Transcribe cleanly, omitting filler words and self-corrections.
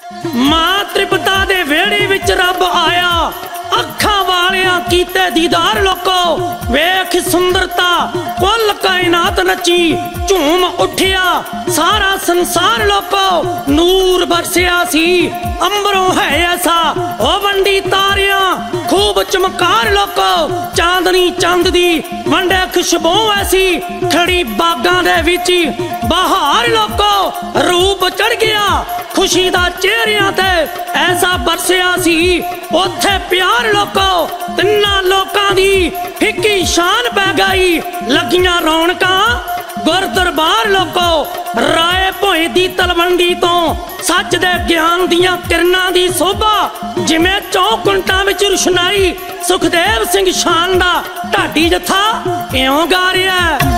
मां त्रिपता दे वेड़ी विच रब आया, अखा वालियां कीते दीदार लोको। वेख सुंदरता कुल कायनात नची, झूम उठिया सारा संसार लोको। नूर बरसिया सी अंबरों है ऐसा, ओ वंडी तारियां खूब चमकार लोको। चांदनी चंद दी वंडे खुशबू ऐसी, खड़ी बागां दे विच बहार लोको। रूप चढ़ गया खुशी दा चेहरियां ते, ऐसा बरसिया सी ओथे प्यार लोको। तिन्ना लोकां दी फिक्की शान पै गई, लगियां रौनकां गुर दरबार लोको। राए भोई दी तलवंडी तो सच दे ज्ञान दियां किरणां दी शोभा, जिवें चौकुंटां विच रुशनाई। सुखदेव सिंह शान दा ढाडी जथा इउं गा रिहा है।